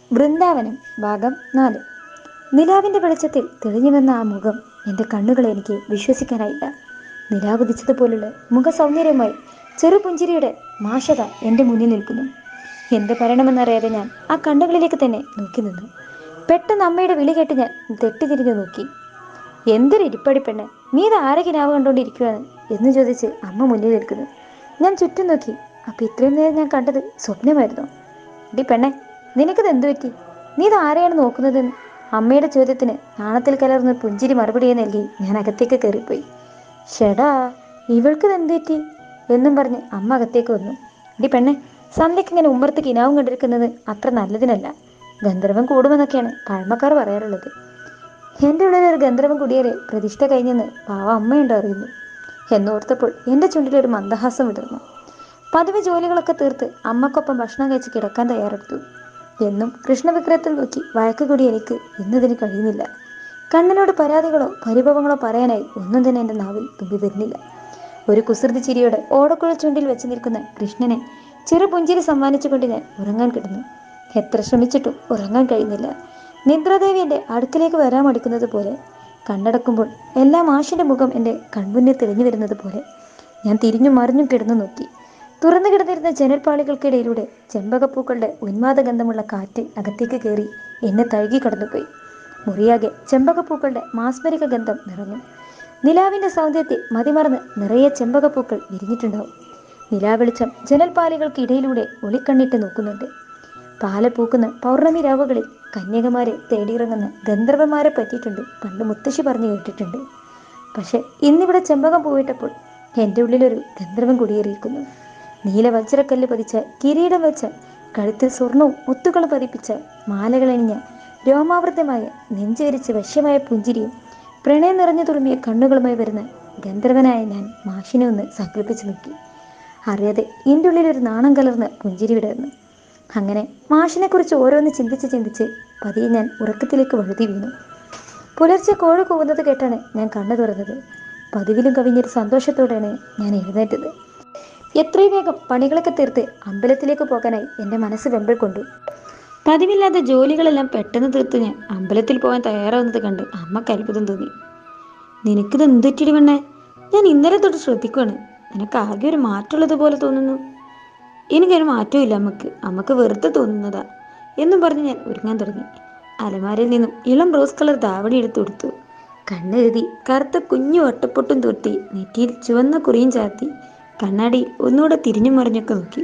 വൃന്ദാവനം ഭാഗം 4. നിലാവിൻ്റെ വെളിച്ചത്തിൽ തെളിഞ്ഞു വന്ന ആ മുഖം എൻ്റെ കണ്ണുകളെ എനിക്ക് വിശ്വസിക്കാനായില്ല. നിലാവുദിച്ചതുപോലുള്ള മുഖസൗന്ദര്യമായി ചെറുപുഞ്ചിരിയുടെ മാഷത എൻ്റെ മുന്നിൽ നിൽക്കുന്നു. എന്ത് പറയണമെന്നറിയാതെ ഞാൻ ആ കണ്ണുകളിലേക്ക് തന്നെ നോക്കി നിന്നു. പെട്ടെന്ന് അമ്മയുടെ വിളി കേട്ട് ഞാൻ തെറ്റിതിരിഞ്ഞു നോക്കി. എന്തൊരു ഇരിപ്പടി പെണ്ണെ, നീ ഇത് ആരെ കിനാവ് കണ്ടുകൊണ്ടിരിക്കുകയാണ് എന്ന് ചോദിച്ച് അമ്മ മുന്നിൽ നിൽക്കുന്നു. ഞാൻ ചുറ്റും നോക്കി. അപ്പം ഇത്രയും നേരം ഞാൻ കണ്ടത് സ്വപ്നമായിരുന്നു. ഡി പെണ്ണെ, നിനക്കിത് എന്തു പറ്റി? നീ ഇത് ആരെയാണ് നോക്കുന്നതെന്ന് അമ്മയുടെ ചോദ്യത്തിന് നാണത്തിൽ കലർന്ന പുഞ്ചിരി മറുപടിയെ നൽകി ഞാൻ അകത്തേക്ക് കയറിപ്പോയി. ഷെടാ, ഇവൾക്കിത് എന്തു പറ്റി എന്നും പറഞ്ഞ് അമ്മ അകത്തേക്ക് വന്നു. ഡി പെണ്ണെ, സന്ധ്യക്ക് ഇങ്ങനെ ഉമ്മർത്ത് കിനാവും കണ്ടിരിക്കുന്നത് അത്ര നല്ലതിനല്ല. ഗന്ധർവൻ കൂടുമെന്നൊക്കെയാണ് പഴമക്കാർ പറയാറുള്ളത്. എൻ്റെ ഉള്ളിൽ ഒരു ഗന്ധർവൻ കുടിയേറെ പ്രതിഷ്ഠ കഴിഞ്ഞെന്ന് പാവ അമ്മയുണ്ട് അറിയുന്നു എന്നോർത്തപ്പോൾ എൻ്റെ ചുണ്ടിലൊരു മന്ദഹാസം വിടർന്നു. പതിവ് ജോലികളൊക്കെ തീർത്ത് അമ്മക്കൊപ്പം ഭക്ഷണം കഴിച്ച് കിടക്കാൻ തയ്യാറെടുത്തു. എന്നും കൃഷ്ണവിഗ്രഹത്തിൽ നോക്കി വഴക്കുകൂടി എനിക്ക് ഇന്നതിന് കഴിയുന്നില്ല. കണ്ണനോട് പരാതികളോ പരിഭവങ്ങളോ പറയാനായി ഒന്നും തന്നെ എൻ്റെ നാവിൽ തുമ്പി വരുന്നില്ല. ഒരു കുസൃതി ചിരിയോടെ ഓടക്കുഴൽ ചുണ്ടിൽ വെച്ച് നിൽക്കുന്ന കൃഷ്ണനെ ചെറുപുഞ്ചിരി സമ്മാനിച്ചുകൊണ്ട് ഞാൻ ഉറങ്ങാൻ കിടന്നു. എത്ര ശ്രമിച്ചിട്ടും ഉറങ്ങാൻ കഴിയുന്നില്ല. നിദ്രാദേവി എൻ്റെ അടുക്കിലേക്ക് വരാൻ മടിക്കുന്നത് പോലെ, കണ്ണടക്കുമ്പോൾ എല്ലാ മാഷിൻ്റെ മുഖം എൻ്റെ കൺമുന്നിൽ തെളിഞ്ഞു വരുന്നത് പോലെ ഞാൻ തിരിഞ്ഞും മറിഞ്ഞും കിടന്നു നോക്കി. തുറന്നു കിടന്നിരുന്ന ജനൽപ്പാളികൾക്കിടയിലൂടെ ചെമ്പകപ്പൂക്കളുടെ ഉന്മാദഗന്ധമുള്ള കാറ്റ് അകത്തേക്ക് കയറി എന്നെ തഴുകി കടന്നുപോയി. മുറിയാകെ ചെമ്പകപ്പൂക്കളുടെ മാസ്മരിക ഗന്ധം നിറഞ്ഞു. നിലാവിൻ്റെ സൗന്ദര്യത്തിൽ മതിമറന്ന് നിറയെ ചെമ്പകപ്പൂക്കൾ വിരിഞ്ഞിട്ടുണ്ടാവും. നിലാവെളിച്ചം ജനൽപ്പാളികൾക്കിടയിലൂടെ ഒളിക്കണ്ണിട്ട് നോക്കുന്നുണ്ട്. പാലപ്പൂക്കുന്ന പൗർണമി രാവുകളിൽ കന്യകമാരെ തേടിയിറങ്ങുന്ന ഗന്ധർവന്മാരെ പറ്റിയിട്ടുണ്ട് പണ്ട് മുത്തശ്ശി പറഞ്ഞു കേട്ടിട്ടുണ്ട്. പക്ഷെ ഇന്നിവിടെ ചെമ്പകം പോയിട്ടപ്പോൾ എൻ്റെ ഉള്ളിലൊരു ഗന്ധർവൻ കുടിയേറിയിരിക്കുന്നു. നീല വജ്രക്കല്ല് പതിച്ച കിരീടം വെച്ച, കഴുത്തിൽ സ്വർണവും മുത്തുകളും പതിപ്പിച്ച, മാലകളണിഞ്ഞ, രോമാവൃതമായ, നെഞ്ചേരിച്ച് വശ്യമായ പുഞ്ചിരിയും പ്രണയം നിറഞ്ഞു തുളുമ്പിയ കണ്ണുകളുമായി വരുന്ന ഗന്ധർവനായ ഞാൻ മാഷിനെ ഒന്ന് സങ്കല്പിച്ചു നോക്കി. അറിയാതെ എൻ്റെ ഉള്ളിലൊരു നാണം കലർന്ന് പുഞ്ചിരി വിടർന്നു. അങ്ങനെ മാഷിനെക്കുറിച്ച് ഓരോന്ന് ചിന്തിച്ച് പതിയെ ഞാൻ ഉറക്കത്തിലേക്ക് വഴുതി വീണു. പുലർച്ചെ കോഴ കൂവുന്നത് കേട്ടാണ് ഞാൻ കണ്ണു തുറന്നത്. പതിവിലും കവിഞ്ഞൊരു സന്തോഷത്തോടെയാണ് ഞാൻ എഴുന്നേറ്റത്. എത്രയും വേഗം പണികളൊക്കെ തീർത്ത് അമ്പലത്തിലേക്ക് പോകാനായി എൻ്റെ മനസ്സ് വെമ്പൽ കൊണ്ടു. പതിവില്ലാത്ത ജോലികളെല്ലാം പെട്ടെന്ന് തീർത്ത് ഞാൻ അമ്പലത്തിൽ പോകാൻ തയ്യാറാവുന്നത് കണ്ട് അമ്മക്ക് അത്ഭുതം തോന്നി. നിനക്കിത് എന്തെറ്റിടി പെണ്ണേ? ഞാൻ ഇന്നലെ തൊട്ട് ശ്രദ്ധിക്കുകയാണ്. നിനക്ക് ആകെ ഒരു മാറ്റമുള്ളതുപോലെ തോന്നുന്നു. എനിക്കൊരു മാറ്റവും ഇല്ല അമ്മക്ക് വെറുതെ തോന്നുന്നതാ എന്നും പറഞ്ഞ് ഞാൻ ഒരുങ്ങാൻ തുടങ്ങി. അലമാരയിൽ നിന്നും ഇളം റോസ് കളർ ധാവണി എടുത്തു കൊടുത്തു. കണ്ണെഴുതി കറുത്ത കുഞ്ഞു ഒട്ടപ്പൊട്ടും തൊട്ടി നെറ്റിയിൽ ചുവന്ന കുറിയും ചാർത്തി കണ്ണാടിയിൽ ഒന്നുകൂടെ തിരിഞ്ഞു മറിഞ്ഞൊക്കെ നോക്കി.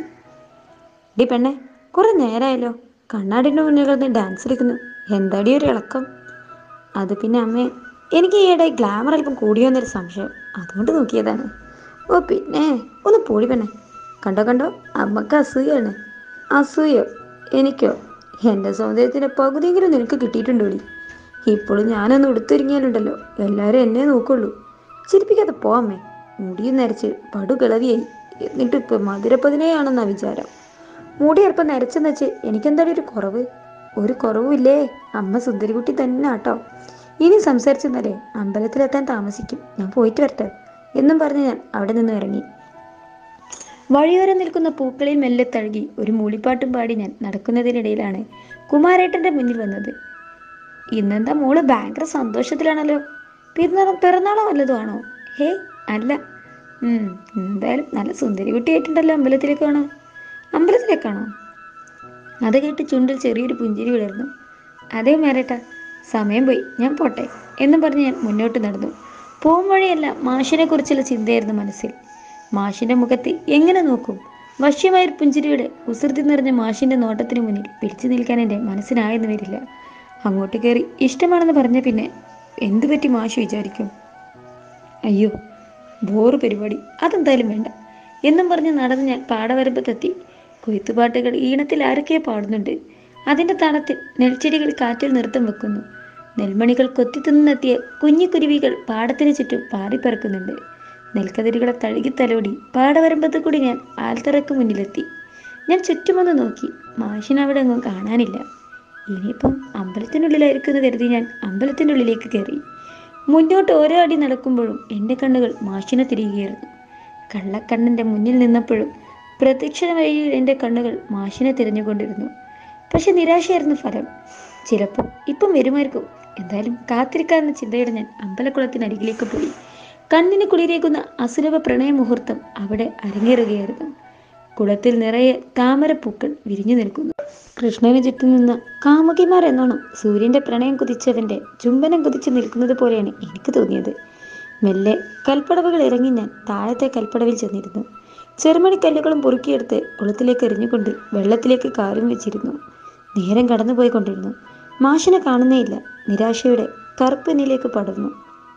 ഡി പെണ്ണെ, കുറെ നേരമായല്ലോ കണ്ണാടിൻ്റെ മുന്നിൽ കിടന്ന് ഡാൻസ് കളിക്കുന്നു. എന്താടി ഒരു ഇളക്കം? അത് പിന്നെ അമ്മേ, എനിക്ക് ഈയിടെ ഗ്ലാമർ അല്പം കൂടിയോന്നൊരു സംശയം, അതുകൊണ്ട് നോക്കിയതാണ്. ഓ പിന്നെ, ഒന്ന് പോടി പെണ്ണെ. കണ്ടോ അമ്മക്ക് അസൂയാണ്. അസൂയോ? എനിക്കോ? എൻ്റെ സൗന്ദര്യത്തിൻ്റെ പകുതിയെങ്കിലും നിനക്ക് കിട്ടിയിട്ടുണ്ടോടി? ഇപ്പോഴും ഞാനൊന്ന് ഉടുത്തൊരുങ്ങിയാലുണ്ടല്ലോ എല്ലാവരും എന്നെ നോക്കുള്ളൂ. ചിരിപ്പിക്കാതെ പോ അമ്മേ. മുടിയും നരച്ച് പടുകിളവിയായി, എന്നിട്ട് ഇപ്പം മധുരപ്പതിനെയാണെന്നാ വിചാരം. മുടി അല്പം നരച്ചെന്ന് വെച്ച് എനിക്കെന്തായാലും ഒരു കുറവ്? ഒരു കുറവുമില്ലേ? അമ്മ സുന്ദരികുട്ടി തന്നെ ആട്ടോ. ഇനി സംസാരിച്ചെന്നാലേ അമ്പലത്തിലെത്താൻ താമസിക്കും. ഞാൻ പോയിട്ട് വരട്ടെ എന്നും പറഞ്ഞ് ഞാൻ അവിടെ നിന്ന് ഇറങ്ങി. വഴിയോരം നിൽക്കുന്ന പൂക്കളിൽ മെല്ലെ തഴുകി ഒരു മൂളിപ്പാട്ടും പാടി ഞാൻ നടക്കുന്നതിനിടയിലാണ് കുമാരേട്ടൻ്റെ മുന്നിൽ വന്നത്. ഇന്നെന്താ മോള് ഭയങ്കര സന്തോഷത്തിലാണല്ലോ. പിറന്നാളോ വല്ലതും ആണോ? ഹേ അല്ല. എന്തായാലും നല്ല സുന്ദരി കുട്ടിയായിട്ടുണ്ടല്ലോ. അമ്പലത്തിലേക്കാണോ? അത് കേട്ട് ചുണ്ടിൽ ചെറിയൊരു പുഞ്ചിരി വിടർന്നു. അതേ കുമാരേട്ടാ, സമയം പോയി, ഞാൻ പോട്ടെ എന്നും പറഞ്ഞ് ഞാൻ മുന്നോട്ട് നടന്നു. പോകും വഴിയല്ല മാഷിനെ കുറിച്ചുള്ള ചിന്തയായിരുന്നു മനസ്സിൽ. മാഷിൻ്റെ മുഖത്ത് എങ്ങനെ നോക്കും? വശ്യമായൊരു പുഞ്ചിരിയുടെ കുസൃതി നിറഞ്ഞ മാഷിൻ്റെ നോട്ടത്തിന് മുന്നിൽ പിടിച്ചു നിൽക്കാൻ എൻ്റെ മനസ്സിനായെന്ന് വരില്ല. അങ്ങോട്ട് കയറി ഇഷ്ടമാണെന്ന് പറഞ്ഞ പിന്നെ എന്തു പറ്റി മാഷ് വിചാരിക്കും? അയ്യോ, ബോറ് പരിപാടി, അതെന്തായാലും വേണ്ട എന്നും പറഞ്ഞ് നടന്ന് ഞാൻ പാടവരമ്പത്തെത്തി. കൊയ്ത്തുപാട്ടുകൾ ഈണത്തിൽ ആരൊക്കെയോ പാടുന്നുണ്ട്. അതിൻ്റെ തണത്തിൽ നെൽച്ചെടികൾ കാറ്റിൽ നൃത്തം വെക്കുന്നു. നെൽമണികൾ കൊത്തിത്തിന്നെത്തിയ കുഞ്ഞിക്കുരുവികൾ പാടത്തിന് ചുറ്റും പാറിപ്പറക്കുന്നുണ്ട്. നെൽക്കതിരുകളെ തഴുകി തലോടി പാടവരമ്പത്ത് കൂടി ഞാൻ ആൽത്തറയ്ക്ക് മുന്നിലെത്തി. ഞാൻ ചുറ്റുമൊന്ന് നോക്കി. മാഷിനവിടെ ഒന്നും കാണാനില്ല. ഇനിയിപ്പം അമ്പലത്തിനുള്ളിലായിരിക്കുമെന്ന് കരുതി ഞാൻ അമ്പലത്തിൻ്റെ ഉള്ളിലേക്ക് കയറി. മുന്നോട്ട് ഓരോ അടി നടക്കുമ്പോഴും എൻ്റെ കണ്ണുകൾ മാഷിനെ തിരികെയായിരുന്നു. കള്ളക്കണ്ണൻ്റെ മുന്നിൽ നിന്നപ്പോഴും പ്രത്യക്ഷ വഴിയിൽ എൻ്റെ കണ്ണുകൾ മാഷിനെ തിരഞ്ഞുകൊണ്ടിരുന്നു. പക്ഷെ നിരാശയായിരുന്നു ഫലം. ചിലപ്പോൾ ഇപ്പം വരുമായിരിക്കും. എന്തായാലും കാത്തിരിക്കാവുന്ന ചിന്തയുടെ ഞാൻ അമ്പലക്കുളത്തിനരികിലേക്ക് പോയി. കണ്ണിന് കുളിരേക്കുന്ന അസുലഭ പ്രണയ മുഹൂർത്തം അവിടെ അരങ്ങേറുകയായിരുന്നു. കുളത്തിൽ നിറയെ താമരപ്പൂക്കൾ വിരിഞ്ഞു നിൽക്കുന്നു. കൃഷ്ണന് ചുറ്റും നിന്ന കാമുകിമാർ എന്നോണം സൂര്യന്റെ പ്രണയം കുതിച്ചവന്റെ ചുംബനം കുതിച്ചു നിൽക്കുന്നത് പോലെയാണ് എനിക്ക് തോന്നിയത്. മെല്ലെ കൽപ്പടവുകൾ ഇറങ്ങി ഞാൻ താഴത്തെ കൽപ്പടവിൽ ചെന്നിരുന്നു. ചെറുമണിക്കല്ലുകളും പൊറുക്കിയെടുത്ത് കുളത്തിലേക്ക് എറിഞ്ഞുകൊണ്ട് വെള്ളത്തിലേക്ക് കാലും വെച്ചിരുന്നു. നേരം കടന്നുപോയിക്കൊണ്ടിരുന്നു. മാഷിനെ കാണുന്നേയില്ല. നിരാശയുടെ കറുപ്പിനിലേക്ക് പടർന്നു.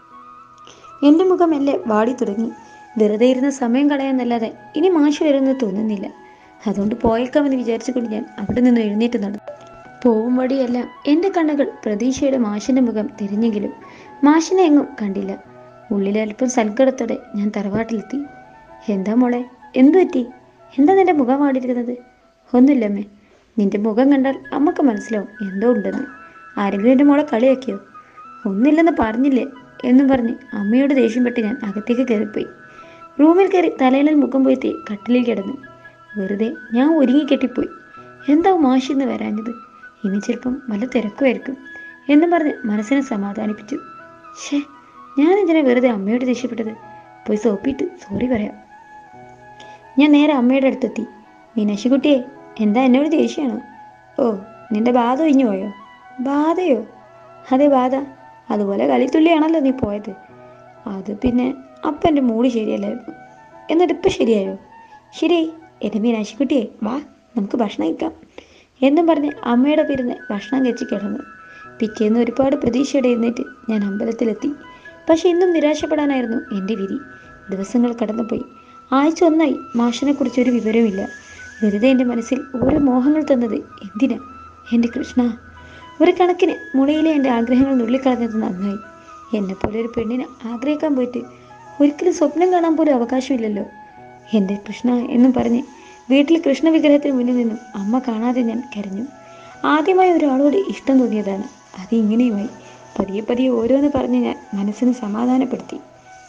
എൻ്റെ മുഖം മെല്ലെ വാടി തുടങ്ങി. വെറുതെ ഇരുന്ന് സമയം കളയാന്നല്ലാതെ ഇനി മാഷ് വരുമെന്ന് തോന്നുന്നില്ല. അതുകൊണ്ട് പോയേക്കാമെന്ന് വിചാരിച്ചുകൊണ്ട് ഞാൻ അവിടെ നിന്ന് എഴുന്നേറ്റ് നടന്നു. പോവും വഴിയെല്ലാം എൻ്റെ കണ്ണുകൾ പ്രതീക്ഷയുടെ മാഷിൻ്റെ മുഖം തിരിഞ്ഞെങ്കിലും മാഷിനെ എങ്ങും കണ്ടില്ല. ഉള്ളിലൽപ്പം സൽക്കടത്തോടെ ഞാൻ തറവാട്ടിലെത്തി. എന്താ മോളെ, എന്തു പറ്റി? എന്താ നിന്റെ മുഖം വാടിയിരിക്കുന്നത്? ഒന്നുമില്ലമ്മേ. നിന്റെ മുഖം കണ്ടാൽ അമ്മക്ക് മനസ്സിലാവും എന്തോ ഉണ്ടെന്ന്. ആരെങ്കിലും എൻ്റെ മോളെ കളിയാക്കിയോ? ഒന്നില്ലെന്ന് പറഞ്ഞില്ലേ എന്നും പറഞ്ഞ് അമ്മയോട് ദേഷ്യപ്പെട്ട് ഞാൻ അകത്തേക്ക് കയറിപ്പോയി. റൂമിൽ കയറി തലയിലിൽ മുഖം പോയി കട്ടിലിൽ കിടന്നു. വെറുതെ ഞാൻ ഒരുങ്ങിക്കെട്ടിപ്പോയി. എന്താവും മാഷിന്ന് വരാഞ്ഞത്? ഇനി ചിലപ്പം വല്ല തിരക്കുമായിരിക്കും എന്നും പറഞ്ഞ് മനസ്സിനെ സമാധാനിപ്പിച്ചു. ഷേ, ഞാൻ എന്തിനാ വെറുതെ അമ്മയോട് ദേഷ്യപ്പെട്ടത്? പോയി സോപ്പിട്ട് സോറി പറയാം. ഞാൻ നേരെ അമ്മയുടെ അടുത്തെത്തി. മീനാക്ഷിക്കുട്ടിയെ, എന്താ എന്നോട് ദേഷ്യമാണോ? ഓ, നിന്റെ ബാധ ഒഴിഞ്ഞു പോയോ? ബാധയോ? അതെ, ബാധ. അതുപോലെ കളിത്തുള്ളിയാണല്ലോ നീ പോയത്. അത് പിന്നെ അപ്പം എൻ്റെ മൂഡ് ശരിയല്ലായിരുന്നു. എന്നിട്ട് ഇപ്പം ശരിയായോ? ശരിയായി. എൻ്റെ മീനാക്ഷിക്കുട്ടിയെ, വാ നമുക്ക് ഭക്ഷണം കഴിക്കാം എന്നും പറഞ്ഞ് അമ്മയുടെ പേരിന് ഭക്ഷണം കഴിച്ച് കിടന്നു. പിറ്റേന്ന് ഒരുപാട് പ്രതീക്ഷയോടെ എഴുന്നേറ്റ് ഞാൻ അമ്പലത്തിലെത്തി. പക്ഷെ ഇന്നും നിരാശപ്പെടാനായിരുന്നു എൻ്റെ വിധി. ദിവസങ്ങൾ കടന്നുപോയി. ആഴ്ച ഒന്നായി മാഷിനെക്കുറിച്ചൊരു വിവരമില്ല. വെറുതെ എൻ്റെ മനസ്സിൽ ഓരോ മോഹങ്ങൾ തന്നത് എന്തിനാ എൻ്റെ കൃഷ്ണ? ഒരു കണക്കിന് മുളയിലെ എൻ്റെ ആഗ്രഹങ്ങൾ നുള്ളിക്കളഞ്ഞത് നന്നായി. എന്നെപ്പോലെ ഒരു പെണ്ണിനെ ആഗ്രഹിക്കാൻ പോയിട്ട് ഒരിക്കലും സ്വപ്നം കാണാൻ പോലും അവകാശമില്ലല്ലോ എൻ്റെ കൃഷ്ണ എന്നും പറഞ്ഞ് വീട്ടിൽ കൃഷ്ണ വിഗ്രഹത്തിന് മുന്നിൽ നിന്നും അമ്മ കാണാതെ ഞാൻ കരഞ്ഞു. ആദ്യമായി ഒരാളോട് ഇഷ്ടം തോന്നിയതാണ്. അത് ഇങ്ങനെയുമായി. പതിയെ പതിയെ ഓരോന്ന് പറഞ്ഞ് ഞാൻ മനസ്സിനെ സമാധാനപ്പെടുത്തി.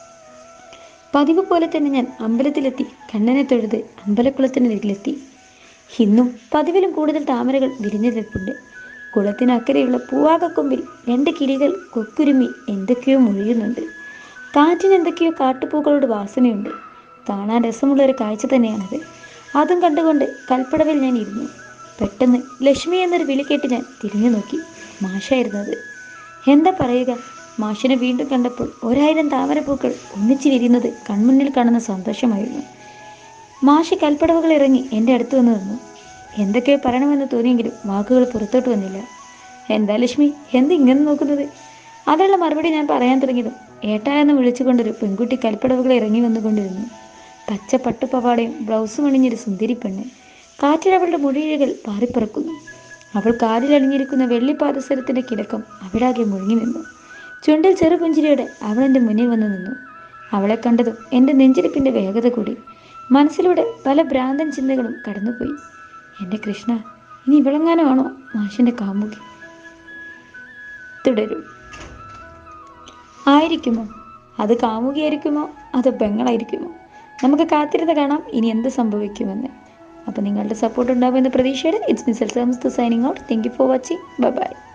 പതിവ് പോലെ തന്നെ ഞാൻ അമ്പലത്തിലെത്തി കണ്ണനെ തൊഴുത് അമ്പലക്കുളത്തിനരികിലെത്തി. ഇന്നും പതിവിലും കൂടുതൽ താമരകൾ വിരിഞ്ഞു നിൽപ്പുണ്ട്. കുളത്തിനക്കരെയുള്ള പൂവാകക്കൊമ്പിൽ 2 കിളികൾ കൊക്കുരുമി എന്തൊക്കെയോ മൊഴിയുന്നുണ്ട്. കാറ്റിന് എന്തൊക്കെയോ കാട്ടുപൂക്കളുടെ വാസനയുണ്ട്. കാണാൻ രസമുള്ളൊരു കാഴ്ച തന്നെയാണത്. അതും കണ്ടുകൊണ്ട് കൽപ്പടവിൽ ഞാൻ ഇരുന്നു. പെട്ടെന്ന് ലക്ഷ്മി എന്നൊരു വിളി കേട്ട് ഞാൻ തിരിഞ്ഞു നോക്കി. മാഷായിരുന്നു അത്. എന്താ പറയുക, മാഷിനെ വീണ്ടും കണ്ടപ്പോൾ 1000 താമരപ്പൂക്കൾ ഒന്നിച്ച് വിരിയുന്നത് കൺമുന്നിൽ കാണുന്ന സന്തോഷമായിരുന്നു. മാഷി കൽപ്പടവുകൾ ഇറങ്ങി എൻ്റെ അടുത്ത് വന്ന് നിന്നു. എന്തൊക്കെയോ പറയണമെന്ന് തോന്നിയെങ്കിലും വാക്കുകൾ പുറത്തോട്ട് വന്നില്ല. എന്താ ലക്ഷ്മി, എന്ത് ഇങ്ങനെ നോക്കുന്നത്? അതിനുള്ള മറുപടി ഞാൻ പറയാൻ തുടങ്ങിയതും ഏട്ടായെന്ന് വിളിച്ചുകൊണ്ടൊരു പെൺകുട്ടി കൽപ്പടവുകൾ ഇറങ്ങി വന്നുകൊണ്ടിരുന്നു. പച്ച പട്ടുപവാടയും ബ്ലൗസും അണിഞ്ഞൊരു സുന്ദരി പെണ്ണ്. കാറ്റിൽ അവളുടെ മുടിയിഴകൾ പാറിപ്പറക്കുന്നു. അവൾ കാതിലണിഞ്ഞിരിക്കുന്ന വെള്ളിപ്പാദസരത്തിൻ്റെ കിടക്കം അവിടാകെ മുഴുങ്ങി നിന്നു. ചുണ്ടിൽ ചെറുപുഞ്ചിരിയോടെ അവൾ എൻ്റെ മുന്നിൽ വന്നു നിന്നു. അവളെ കണ്ടതും എൻ്റെ നെഞ്ചിരിപ്പിൻ്റെ വേഗത കൂടി. മനസ്സിലൂടെ പല ഭ്രാന്തൻ ചിന്തകളും കടന്നുപോയി. എൻ്റെ കൃഷ്ണ, ഇനി ഇവളെങ്ങാനുമാണോ മാഷിൻ്റെ കാമുകി? തുടരും. ആയിരിക്കുമോ? അത് കാമുകിയായിരിക്കുമോ അതോ പെങ്ങളായിരിക്കുമോ? നമുക്ക് കാത്തിരുന്ന് കാണാം ഇനി എന്ത് സംഭവിക്കുമെന്ന്. അപ്പോൾ നിങ്ങളുടെ സപ്പോർട്ട് ഉണ്ടാകുമെന്ന പ്രതീക്ഷയോടെ it's me Selsa signing out. Thank you for watching. Bye by.